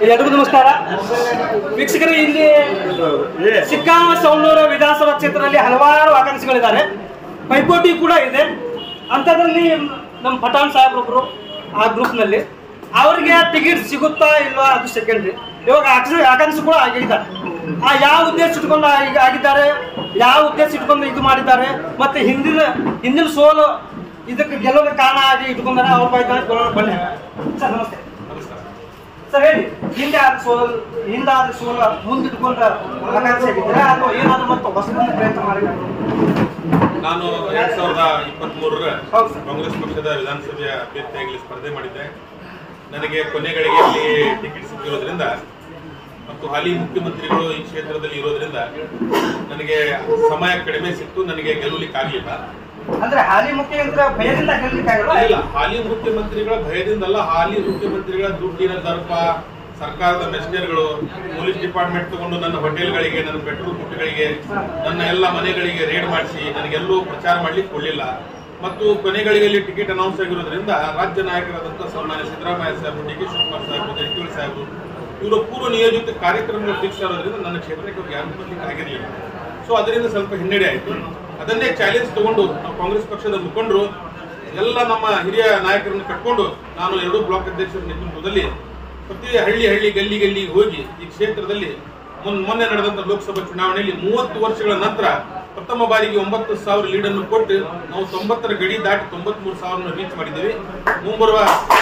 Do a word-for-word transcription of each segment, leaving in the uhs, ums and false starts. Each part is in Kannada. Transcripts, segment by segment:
ಎಲ್ಲರಿಗೂ ನಮಸ್ಕಾರ ವೀಕ್ಷಕರೇ. ಇಲ್ಲಿ ಚಿಕ್ಕಸವಣೂರು ವಿಧಾನಸಭಾ ಕ್ಷೇತ್ರದಲ್ಲಿ ಹಲವಾರು ಆಕಾಂಕ್ಷಿಗಳಿದ್ದಾರೆ, ಪೈಪೋಟಿ ಕೂಡ ಇದೆ. ಅಂಥದ್ರಲ್ಲಿ ನಮ್ಮ ಪಠಾಣ್ ಸಾಹೇಬ್ರೊಬ್ಬರು ಆ ಗ್ರೂಪ್ನಲ್ಲಿ, ಅವರಿಗೆ ಟಿಕೆಟ್ ಸಿಗುತ್ತಾ ಇಲ್ವಾ ಅದು ಸೆಕೆಂಡ್ರಿ. ಇವಾಗ ಆಕಾಂಕ್ಷಿ ಕೂಡ ಆಗಿದ್ದಾರೆ. ಆ ಯಾವ ಉದ್ದೇಶ ಇಟ್ಕೊಂಡು ಆಗಿದ್ದಾರೆ, ಯಾವ ಉದ್ದೇಶ ಇಟ್ಕೊಂಡು ಇದು ಮಾಡಿದ್ದಾರೆ, ಮತ್ತೆ ಹಿಂದಿನ ಹಿಂದಿನ ಸೋಲು ಇದಕ್ಕೆ ಗೆಲ್ಲೋದಕ್ಕೆ ಕಾರಣ ಆಗಿ ಇಟ್ಕೊಂಡಾರೆ ಅವ್ರ ಬೈತಾರೆ. ಬನ್ನಿ ಸರ್, ನಮಸ್ತೆ ಸರ್. ಹೇಳಿ, ಹಿಂದೆ ಆದ ಸೋಲು ಹಿಂದಾದ ಸೋಲ ಮುಂದಿಟ್ಕೊಂಡ ಆಕಾಂಕ್ಷೆ ಆಗಿದ್ದಾರೆ ಅಥವಾ ಏನಾದ್ರು ಮತ್ತೆ ಹೊಸದೊಂದು ಪ್ರಯತ್ನ ಮಾಡಿದ್ದಾರೆ? ನಾನು ಎರಡ್ ಸಾವಿರದ ಇಪ್ಪತ್ತ್ ಮೂರರ ಕಾಂಗ್ರೆಸ್ ಪಕ್ಷದ ವಿಧಾನಸಭೆಯ ಅಭ್ಯರ್ಥಿಯಾಗಿ ಸ್ಪರ್ಧೆ ಮಾಡಿದ್ದೆ. ನನಗೆ ಕೊನೆಗಳಿಗೆ ಅಲ್ಲಿ ಟಿಕೆಟ್ ಸಿಕ್ಕಿರೋದ್ರಿಂದ ಮತ್ತು ಹಾಲಿ ಮುಖ್ಯಮಂತ್ರಿಗಳು ಈ ಕ್ಷೇತ್ರದಲ್ಲಿ ಇರೋದ್ರಿಂದ ನನಗೆ ಸಮಯ ಕಡಿಮೆ ಸಿಕ್ತು, ನನಗೆ ಗೆಲ್ಲಲಿಕ್ಕೆ ಆಗಲಿಲ್ಲ. ಅಂದ್ರೆ ಹಾಲಿ ಮುಖ್ಯಮಂತ್ರಿ ಭಯದಿಂದ ಗೆಲ್ಲಲಿಕ್ಕಾಗಲ್ಲ? ಇಲ್ಲ, ಹಾಲಿ ಮುಖ್ಯಮಂತ್ರಿಗಳ ಭಯದಿಂದಲ್ಲ, ಹಾಲಿ ಮುಖ್ಯಮಂತ್ರಿಗಳ ದುಡ್ಡಿನ ದರ್ಪ, ಸರ್ಕಾರದ ಮೆಷಿನರಿಗಳು, ಪೊಲೀಸ್ ಡಿಪಾರ್ಟ್ಮೆಂಟ್ ತಗೊಂಡು ನನ್ನ ಹೋಟೆಲ್ಗಳಿಗೆ, ನನ್ನ ಪೆಟ್ರೋಲ್ ಪುಟ್ಟಗಳಿಗೆ, ನನ್ನ ಎಲ್ಲ ಮನೆಗಳಿಗೆ ರೇಡ್ ಮಾಡಿಸಿ ನನಗೆಲ್ಲೂ ಪ್ರಚಾರ ಮಾಡ್ಲಿಕ್ಕೆ ಕೊಡಲಿಲ್ಲ. ಮತ್ತು ಕೊನೆಗಳಿಗೆಯಲ್ಲಿ ಟಿಕೆಟ್ ಅನೌನ್ಸ್ ಆಗಿರೋದ್ರಿಂದ ರಾಜ್ಯ ನಾಯಕರಾದಂತಹ ಸನ್ಮಾನ್ಯ ಸಿದ್ದರಾಮಯ್ಯ ಸಾಹೇಬರು, ಡಿ ಕೆ ಶಿವಕುಮಾರ್ ಸಾಹೇಬರು, ಜಾರಕಿಹೊಳಿ ಸಾಹೇಬರು ಇವರ ಪೂರ್ವ ನಿಯೋಜಿತ ಕಾರ್ಯಕ್ರಮಗಳು ಫಿಕ್ಸ್ ಆಗೋದ್ರಿಂದ ನನ್ನ ಕ್ಷೇತ್ರಕ್ಕೆ ಯಾರು ಬರ್ಲಿಕ್ಕೆ ಆಗಿರಲಿಲ್ಲ. ಸೊ ಅದರಿಂದ ಸ್ವಲ್ಪ ಹಿನ್ನಡೆ ಆಯಿತು. ಅದನ್ನೇ ಚಾಲೆಂಜ್ ತಗೊಂಡು ನಾವು ಕಾಂಗ್ರೆಸ್ ಪಕ್ಷದ ಮುಖಂಡರು ಎಲ್ಲ ನಮ್ಮ ಹಿರಿಯ ನಾಯಕರನ್ನು ಕಟ್ಕೊಂಡು ನಾನು ಎರಡು ಬ್ಲಾಕ್ ಅಧ್ಯಕ್ಷರ ನೇತೃತ್ವದಲ್ಲಿ ಪ್ರತಿ ಹಳ್ಳಿ ಹಳ್ಳಿ ಗಲ್ಲಿ ಗಲ್ಲಿಗೆ ಹೋಗಿ ಈ ಕ್ಷೇತ್ರದಲ್ಲಿ ಮೊನ್ನೆ ನಡೆದಂತ ಲೋಕಸಭಾ ಚುನಾವಣೆಯಲ್ಲಿ ಮೂವತ್ತು ವರ್ಷಗಳ ನಂತರ ಪ್ರಥಮ ಬಾರಿಗೆ ಒಂಬತ್ತು ಸಾವಿರ ಲೀಡ್ ಅನ್ನು ಕೊಟ್ಟು ನಾವು ತೊಂಬತ್ತರ ಗಡಿ ದಾಟಿ ತೊಂಬತ್ ಮೂರು ಸಾವಿರ ರೀಚ್ ಮಾಡಿದ್ದೇವೆ. ಮುಂಬರುವ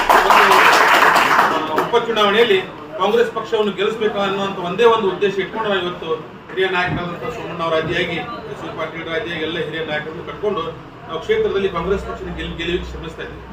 ಉಪಚುನಾವಣೆಯಲ್ಲಿ ಕಾಂಗ್ರೆಸ್ ಪಕ್ಷವನ್ನು ಗೆಲ್ಲಿಸಬೇಕು ಅನ್ನುವಂತ ಒಂದೇ ಒಂದು ಉದ್ದೇಶ ಇಟ್ಕೊಂಡು ನಾವು ಇವತ್ತು ಹಿರಿಯ ನಾಯಕರಾದಂತಹ ಸೋಮಣ್ಣ ಅವರ ರಾಜಿಯಾಗಿ, ಎಸ್ ವಿ ಪಾಟೀಲ್ ರಾಜಿಯಾಗಿ ಎಲ್ಲ ಹಿರಿಯ ನಾಯಕರನ್ನು ಕಟ್ಕೊಂಡು ನಾವು ಕ್ಷೇತ್ರದಲ್ಲಿ ಕಾಂಗ್ರೆಸ್ ಪಕ್ಷದ ಗೆಲ್ ಗೆಲುವಿಗೆ ಶ್ರಮಿಸ್ತಾ ಇದ್ದೀವಿ.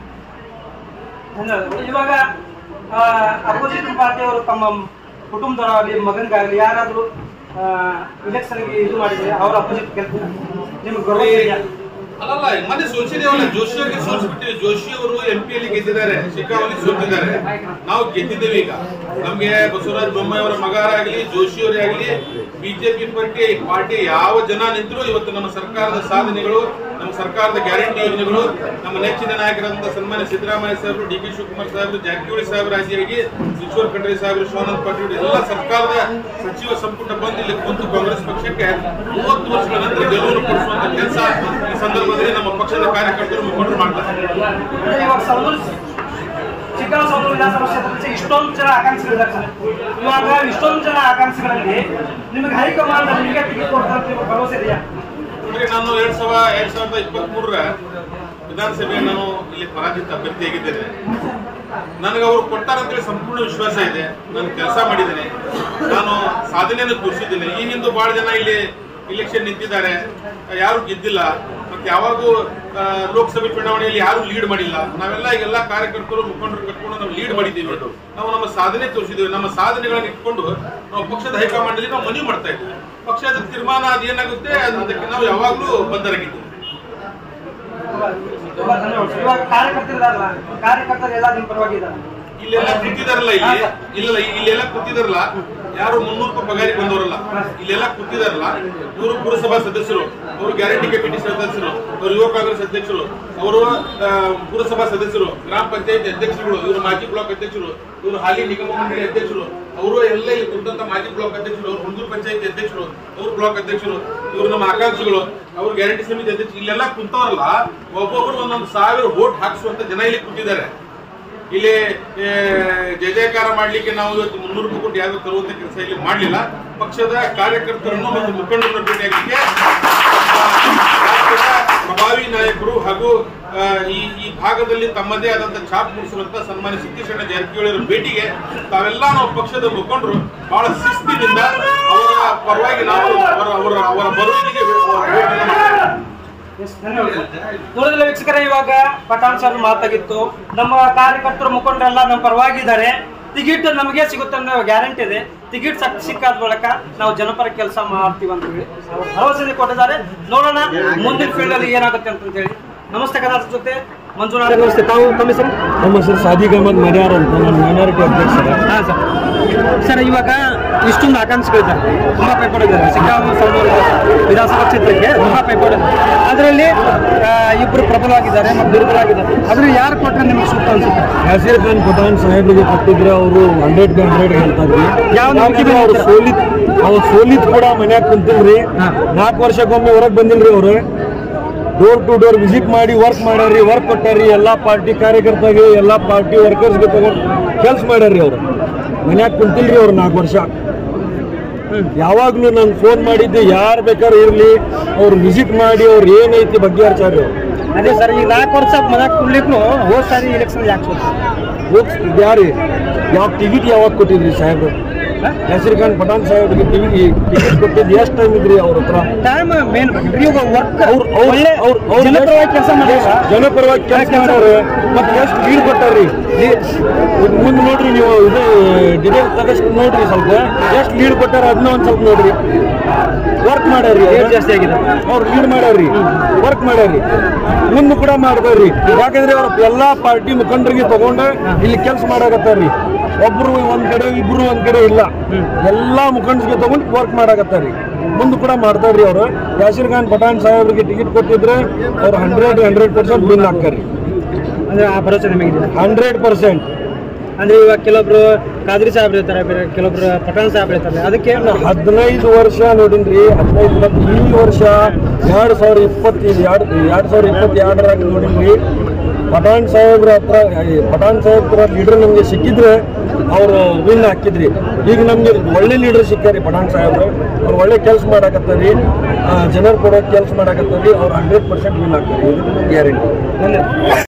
ಇವಾಗ ಅಪೋಸಿಷನ್ ಪಾರ್ಟಿಯವರು ತಮ್ಮ ಕುಟುಂಬದವರಾಗಲಿ ಮಗನಿಗಾಗಲಿ ಯಾರಾದ್ರೂ ಇಲೆಕ್ಷನ್ಗೆ ಇದು ಮಾಡಿದ್ರೆ ಅವ್ರ ಅಪೋಸಿಟ್ ಗೆಲ್ತಾರೆ, ನಿಮ್ಗೆ ಗೌರವ ಇದೆಯಾ? ಅಲ್ಲಲ್ಲ, ಮೊನ್ನೆ ಸೋಲ್ಸಿದೇವಲ್ಲ, ಜೋಶಿ ಅವರಿಗೆ ಸೋಲ್ಸ್ಬಿಟ್ಟಿವಿ. ಜೋಶಿ ಅವರು ಎಂ ಪಿ ಅಲ್ಲಿ ಗೆದ್ದಿದ್ದಾರೆ, ಶಿಕಾವಲ್ಲಿ ಸೋಲ್ತಿದ್ದಾರೆ, ನಾವು ಗೆದ್ದಿದ್ದೇವೆ. ಈಗ ನಮ್ಗೆ ಬಸವರಾಜ ಬೊಮ್ಮಾಯಿ ಅವರ ಮಗಾರಾಗ್ಲಿ, ಜೋಶಿ ಅವರೇ ಆಗಲಿ, ಬಿಜೆಪಿ ಪಾರ್ಟಿ ಪಾರ್ಟಿ ಯಾವ ಜನ ನಿಂತರೂ ಇವತ್ತು ನಮ್ಮ ಸರ್ಕಾರದ ಸಾಧನೆಗಳು, ನಮ್ಮ ಸರ್ಕಾರದ ಗ್ಯಾರಂಟಿ ಯೋಜನೆಗಳು, ನಮ್ಮ ನೆಚ್ಚಿನ ನಾಯಕರಾದಂತಹ ಸನ್ಮಾನ್ಯ ಸಿದ್ದರಾಮಯ್ಯ ಸಾಹೇಬರು, ಡಿ ಕೆ ಶಿವಕುಮಾರ್ ಸಾಹೇಬರು, ಜಾರಕಿಹೊಳಿ ಸಾಹೇಬರು ರಾಜಿಯಾಗಿ, ಈಶ್ವರ್ ಖಂಡ್ರೆ ಸಾಹೇಬರು, ಶಿವಾನಂದ ಪಾಟೀಲ್ ಎಲ್ಲ ಸರ್ಕಾರದ ಸಚಿವ ಸಂಪುಟ ಬಂದು ಇಲ್ಲಿ ಕುಂತು ಕಾಂಗ್ರೆಸ್ ಪಕ್ಷಕ್ಕೆ ಮೂವತ್ತು ವರ್ಷಗಳ ನಂತರ ಗೆಲುವನ್ನು ಕೊಡಿಸುವಂತ ಕೆಲಸ ಈ ಸಂದರ್ಭದಲ್ಲಿ ನಮ್ಮ ಪಕ್ಷದ ಕಾರ್ಯಕರ್ತರು ಮುಖಂಡರು ಮಾಡ್ತಾರೆ. ಚಿಕ್ಕಸವಣೂರು ವಿಧಾನಸಭಾ ಕ್ಷೇತ್ರದಲ್ಲಿ ಇಷ್ಟೊಂದು ಜನ ಆಕಾಂಕ್ಷಿಗಳಿದ್ದಾರೆ ಸರ್. ಇವಾಗ ಇಷ್ಟೊಂದು ಜನ ಆಕಾಂಕ್ಷಿಗಳಲ್ಲಿ ನಿಮಗೆ ಹೈಕಮಾಂಡ್ ನಿಮಗೆ ಟಿಕೆಟ್ ಕೊಡ್ತಾರೆ ಅಂತ ಭರವಸೆ ಇದೆಯಾ? ನಾನು ಎರಡ್ ಸಾವಿರ ಎರಡ್ ಸಾವಿರದ ಇಪ್ಪತ್ತ್ ಮೂರರ ವಿಧಾನಸಭೆ ನಾನು ಇಲ್ಲಿ ಪರಾಜಿತ ಅಭ್ಯರ್ಥಿಯಾಗಿದ್ದೇನೆ. ನನಗೆ ಅವರು ಕೊಡ್ತಾರಂತೇಳಿ ಸಂಪೂರ್ಣ ವಿಶ್ವಾಸ ಇದೆ. ನಾನು ಕೆಲಸ ಮಾಡಿದ್ದೇನೆ, ನಾನು ಸಾಧನೆಯನ್ನು ತೋರಿಸಿದ್ದೇನೆ. ಈ ಹಿಂದೆ ಬಹಳ ಜನ ಇಲ್ಲಿ ಇಲೆಕ್ಷನ್ ನಿಂತಿದ್ದಾರೆ, ಯಾರು ಗೆದ್ದಿಲ್ಲ. ಮತ್ತೆ ಯಾವಾಗೂ ಲೋಕಸಭೆ ಚುನಾವಣೆಯಲ್ಲಿ ಯಾರು ಲೀಡ್ ಮಾಡಿಲ್ಲ. ನಾವೆಲ್ಲ ಈಗೆಲ್ಲ ಕಾರ್ಯಕರ್ತರು ಮುಖಂಡರು ಕಟ್ಕೊಂಡು ನಾವು ಲೀಡ್ ಮಾಡಿದ್ದೀವಿ. ನಾವು ನಮ್ಮ ಸಾಧನೆ ತೋರಿಸಿದ್ದೇವೆ. ನಮ್ಮ ಸಾಧನೆಗಳನ್ನು ಇಟ್ಕೊಂಡು ನಾವು ಪಕ್ಷದ ಹೈಕಮಾಂಡ್ ಅಲ್ಲಿ ನಾವು ಮನವಿ ಮಾಡ್ತಾ ಇದ್ದೀವಿ. ಪಕ್ಷದ ತೀರ್ಮಾನ ಅದೇನಾಗುತ್ತೆ ಅದಕ್ಕೆ ನಾವು ಯಾವಾಗ್ಲೂ ಬದ್ಧರಾಗಿದ್ದೀವಿ. ಕಾರ್ಯಕರ್ತರಿದಾರಲ್ಲ, ಕಾರ್ಯಕರ್ತರು ಎಲ್ಲ ನಿಮ್ಮ ಪರವಾಗಿದ್ದಾರೆ. ಇಲ್ಲೆಲ್ಲ ಕೂತಿದಾರಲ್ಲ, ಇಲ್ಲಿ ಇಲ್ಲ ಇಲ್ಲೆಲ್ಲ ಕೂತಿದಾರಲ್ಲ, ಯಾರು ಮುನ್ನೂರು ರೂಪಾಯಿ ಪಗಾರಿ ಬಂದವರಲ್ಲ. ಇಲ್ಲೆಲ್ಲ ಕೂತಿದಾರಲ್ಲ, ಇವರು ಪುರಸಭಾ ಸದಸ್ಯರು, ಅವರು ಗ್ಯಾರಂಟಿ ಕಮಿಟಿ ಸದಸ್ಯರು, ಅವರು ಯುವ ಕಾಂಗ್ರೆಸ್ ಅಧ್ಯಕ್ಷರು, ಅವರು ಪುರಸಭಾ ಸದಸ್ಯರು, ಗ್ರಾಮ ಪಂಚಾಯತ್ ಅಧ್ಯಕ್ಷರುಗಳು, ಇವರು ಮಾಜಿ ಬ್ಲಾಕ್ ಅಧ್ಯಕ್ಷರು, ಇವರು ಹಾಲಿ ನಿಗಮ ಮಂಡಳಿ ಅಧ್ಯಕ್ಷರು, ಅವರು ಎಲ್ಲ ಇಲ್ಲಿ ಕುರಿತಂತ ಮಾಜಿ ಬ್ಲಾಕ್ ಅಧ್ಯಕ್ಷರು, ಅವರು ಹುಂದೂರು ಪಂಚಾಯತಿ ಅಧ್ಯಕ್ಷರು, ಅವರು ಬ್ಲಾಕ್ ಅಧ್ಯಕ್ಷರು, ಇವರು ನಮ್ಮ ಆಕಾಂಕ್ಷಿಗಳು, ಅವರು ಗ್ಯಾರಂಟಿ ಸಮಿತಿ ಅಧ್ಯಕ್ಷರು, ಇಲ್ಲೆಲ್ಲ ಕುಂತವರಲ್ಲ. ಒಬ್ಬೊಬ್ರು ಒಂದೊಂದು ಸಾವಿರ ವೋಟ್ ಹಾಕಿಸುವಂತ ಜನ ಇಲ್ಲಿ ಕೂತಿದ್ದಾರೆ. ಇಲ್ಲಿ ಜಯ ಜಯಕಾರ ಮಾಡ್ಲಿಕ್ಕೆ ನಾವು ಇವತ್ತು ಮುನ್ನೂರು ರೂಪಾಯಿ ಕೊಟ್ಟು ಯಾರು ತರುವಂತ ಕೆಲಸ ಇಲ್ಲಿ ಮಾಡಲಿಲ್ಲ. ಪಕ್ಷದ ಕಾರ್ಯಕರ್ತರನ್ನು ಮತ್ತು ಮುಖಂಡರನ್ನು ಭೇಟಿಯಾಗಲಿಕ್ಕೆ ರಾಜ್ಯದ ಪ್ರಭಾವಿ ನಾಯಕರು ಹಾಗೂ ಈ ಈ ಭಾಗದಲ್ಲಿ ತಮ್ಮದೇ ಆದಂತಹ ಛಾಪ್ ಮೂಡಿಸಿರುವಂತಹ ಸನ್ಮಾನ್ಯ ಸತೀಶಣ್ಣ ಜಾರಕಿಹೊಳಿ ಅವರ ಭೇಟಿಗೆ ತಾವೆಲ್ಲ ನಾವು ಪಕ್ಷದ ಮುಖಂಡರು ಬಹಳ ಶಿಸ್ತಿನಿಂದ ಅವರ ಪರವಾಗಿ ನಾವು ಅವರ ಅವರ ಅವರ ಬರುವಿಗೆ ನೋಡಿದ್ರೆ ವೀಕ್ಷಕರೇ, ಇವಾಗ ಪಠಾಣ್ ಸರ್ ಮಾತಾಗಿತ್ತು. ನಮ್ಮ ಕಾರ್ಯಕರ್ತರು ಮುಖಂಡರೆಲ್ಲ ನಮ್ಮ ಪರವಾಗಿದ್ದಾರೆ. ಟಿಕೆಟ್ ನಮಗೆ ಸಿಗುತ್ತೆ ಅನ್ನೋ ಗ್ಯಾರಂಟಿ ಇದೆ. ಟಿಕೆಟ್ ಸಿಕ್ಕಾದ ಬಳಿಕ ನಾವು ಜನಪರ ಕೆಲಸ ಮಾಡ್ತೀವಿ ಅಂತ ಹೇಳಿ ಅವರು ಭರವಸೆ ಕೊಟ್ಟಿದ್ದಾರೆ. ನೋಡೋಣ ಮುಂದಿನ ಫೀಲ್ಡ್ ಅಲ್ಲಿ ಏನಾಗುತ್ತೆ ಅಂತ ಹೇಳಿ. ನಮಸ್ತೆ ಕರ್ನಾಟಕ ಜೊತೆ ಮಂಜುನಾಥ್. ನಮಸ್ತೆ, ತಾವು ತಮ್ಮ ಹೆಸರು? ನಮ್ಮ ಹೆಸರು ಸಾದಿಕ್ ಅಹಮದ್ ಮರ್ಯಾರ್ ಅಂತ, ನಾನು ಮೈನಾರಿಟಿ ಅಧ್ಯಕ್ಷ. ಹಾಂ ಸರ್. ಸರ್ ಇವಾಗ ಇಷ್ಟೊಂದು ಆಕಾಂಕ್ಷಿಗಳಿದ್ದಾರೆ, ತುಂಬ ಪೈಪೋಟಿ ಇದ್ದಾರೆ ಸಿಕ್ಕಾಪಟ್ಟೆ ಸೌಂದರ್ಯ ವಿಧಾನಸಭಾ ಕ್ಷೇತ್ರಕ್ಕೆ ತುಂಬ ಪೈಪೋಟಿ ಇದೆ. ಅದರಲ್ಲಿ ಇಬ್ಬರು ಪ್ರಬಲವಾಗಿದ್ದಾರೆ ಮತ್ತು ದುರ್ಬಲವಾಗಿದ್ದಾರೆ. ಅದ್ರಲ್ಲಿ ಯಾರು ಕೊಟ್ಟರೆ ನಿಮಗೆ ಸೂಕ್ತ ಅನ್ಸುತ್ತೆ? ಯಾಸೀರ್ ಖಾನ್ ಪಠಾಣ್ ಸಾಹೇಬ್ರಿಗೆ ಕೊಟ್ಟಿದ್ರೆ ಅವರು ಹಂಡ್ರೆಡ್ ಹಂಡ್ರೆಡ್ ಹೇಳ್ತಾರೆ. ಅವ್ರು ಸೋಲಿತ್ ಅವ್ರು ಸೋಲಿತ್ ಕೂಡ ಮನ್ಯಾಗ ಕುಂತಿಲ್ರಿ. ನಾಲ್ಕು ವರ್ಷಕ್ಕೊಮ್ಮೆ ಹೊರಗೆ ಬಂದಿಲ್ರಿ ಅವ್ರು. ಡೋರ್ ಟು ಡೋರ್ ವಿಸಿಟ್ ಮಾಡಿ ವರ್ಕ್ ಮಾಡ್ಯಾರಿ, ವರ್ಕ್ ಕೊಟ್ಟಾರಿ. ಎಲ್ಲಾ ಪಾರ್ಟಿ ಕಾರ್ಯಕರ್ತರಿಗೆ ಎಲ್ಲಾ ಪಾರ್ಟಿ ವರ್ಕರ್ಸ್ಗೆ ತಗೊಂಡು ಕೆಲಸ ಮಾಡ್ಯಾರಿ. ಅವ್ರು ಮನ್ಯಾಗ ಕುಂತಿಲ್ರಿ ಅವ್ರು ನಾಲ್ಕು ವರ್ಷ. ಯಾವಾಗ್ಲೂ ನಾನು ಫೋನ್ ಮಾಡಿದ್ದೆ, ಯಾರು ಬೇಕಾದ್ರೂ ಇರ್ಲಿ ಅವ್ರು ವಿಸಿಟ್ ಮಾಡಿ ಅವ್ರು ಏನೈತಿ ಬಗ್ಗೆ ಹರ್ಚಾರಿ. ಅದೇ ಸರ್, ಈಗ ನಾಲ್ಕು ವರ್ಷ ಮನ್ಯಾಗ ಕುಡ್ಲಿಕ್ಕೂ ಹೋದ್ ಸಾರಿ ಎಲೆಕ್ಷನ್ ಯಾಕೆ ಹೋಗ್ ಯಾರು ಯಾವ ಟಿಕೆಟ್ ಯಾವಾಗ ಕೊಟ್ಟಿದ್ರಿ ಸಾಹೇಬ್ರು? ಯಾಸೀರ್ ಖಾನ್ ಪಠಾಣ್ ಸಾಹೇಬ್ರಿಗೆ ಟಿಕೆಟ್ ಟಿಕೆಟ್ ಕೊಟ್ಟಿದ್ದು ಎಷ್ಟು ಟೈಮ್ ಇದ್ರಿ ಅವ್ರ ಹತ್ರ? ಟೈಮ್ ಮೇನ್ ವರ್ಕ್ ಅವ್ರು ಜನಪರವಾಗಿ ಕೆಲಸ ಮಾಡ್ಯಾರ, ಜನಪರವಾಗಿ ಕೆಲಸ ಮಾಡ್ಯಾರ. ಮತ್ತೆ ಎಷ್ಟು ಲೀಡ್ ಕೊಟ್ಟಾರ್ರಿ ಮುಂದೆ ನೋಡ್ರಿ ನೀವು. ಇದು ಡಿಟೇಲ್ ತಗಷ್ಟು ನೋಡ್ರಿ, ಸ್ವಲ್ಪ ಎಷ್ಟು ಲೀಡ್ ಕೊಟ್ಟಾರ ಅದನ್ನ ಒಂದ್ ಸ್ವಲ್ಪ ನೋಡ್ರಿ. ವರ್ಕ್ ಮಾಡ್ಯಾರಿ, ಜಾಸ್ತಿ ಆಗಿದೆ. ಅವ್ರು ಲೀಡ್ ಮಾಡ್ಯಾರ್ರಿ, ವರ್ಕ್ ಮಾಡ್ಯಾರ್ರಿ, ಮುಂದೆ ಕೂಡ ಮಾಡ್ತಾರ್ರಿ. ಯಾಕಂದ್ರೆ ಅವ್ರ ಎಲ್ಲಾ ಪಾರ್ಟಿ ಮುಖಂಡರಿಗೆ ತಗೊಂಡ ಇಲ್ಲಿ ಕೆಲಸ ಮಾಡಾಕತ್ತಾರ್ರಿ. ಒಬ್ರು ಒಂದ್ ಕಡೆ ಇಬ್ರು ಒಂದ್ ಕಡೆ ಇಲ್ಲ, ಎಲ್ಲಾ ಮುಖಂಡರಿಗೆ ತಗೊಂಡು ವರ್ಕ್ ಮಾಡಾಕತ್ತಾರ್ರಿ. ಮುಂದೆ ಕೂಡ ಮಾಡ್ತಾರ್ರಿ. ಅವರು ಯಾಸೀರ್ ಖಾನ್ ಪಠಾಣ್ ಸಾಹೇಬ್ರಿಗೆ ಟಿಕೆಟ್ ಕೊಟ್ಟಿದ್ರೆ ಅವ್ರು ಹಂಡ್ರೆಡ್ ಹಂಡ್ರೆಡ್ ಪರ್ಸೆಂಟ್ ವಿನ್ ಆಗ್ತಾರ್ರಿ. ಅಂದ್ರೆ ಆ ಭರವಸೆ ನಿಮಗೆ ಹಂಡ್ರೆಡ್ ಪರ್ಸೆಂಟ್. ಅಂದ್ರೆ ಇವಾಗ ಕೆಲವೊಬ್ರು ಕಾದ್ರಿ ಸಾಹೇಬ್ ಇರ್ತಾರೆ, ಬೇರೆ ಕೆಲವೊಬ್ರು ಪಠಾಣ್ ಸಾಹೇಬ್ ಇರ್ತಾರೆ. ಅದಕ್ಕೆ ಹದಿನೈದು ವರ್ಷ ನೋಡಿನ್ರಿ, ಹದಿನೈದು ವರ್ಷ ಈ ವರ್ಷ ಎರಡ್ ಸಾವಿರ ಇಪ್ಪತ್ತೈದು ಎರಡ್ ಎರಡ್ ಸಾವಿರ ಇಪ್ಪತ್ತೆರಡರಾಗ ನೋಡಿನ್ರಿ. ಪಠಾಣ್ ಸಾಹೇಬ್ರ ಹತ್ರ ಪಠಾಣ್ ಸಾಹೇಬ್ರ ಲೀಡರ್ ನಮ್ಗೆ ಸಿಕ್ಕಿದ್ರೆ ಅವರು ವಿನ್ ಹಾಕಿದ್ರಿ. ಈಗ ನಮ್ಗೆ ಒಳ್ಳೆ ಲೀಡರ್ ಸಿಕ್ಕಾರಿ ಪಠಾಣ್ ಸಾಹೇಬ್ರು. ಅವ್ರು ಒಳ್ಳೆ ಕೆಲಸ ಮಾಡಾಕತ್ತಾರಿ, ಜನರು ಕೂಡ ಕೆಲಸ ಮಾಡಾಕತ್ತಾರಿ. ಅವ್ರು ಹಂಡ್ರೆಡ್ ಪರ್ಸೆಂಟ್ ವಿನ್ ಆಗ್ತಾರೆ, ಗ್ಯಾರಂಟಿ.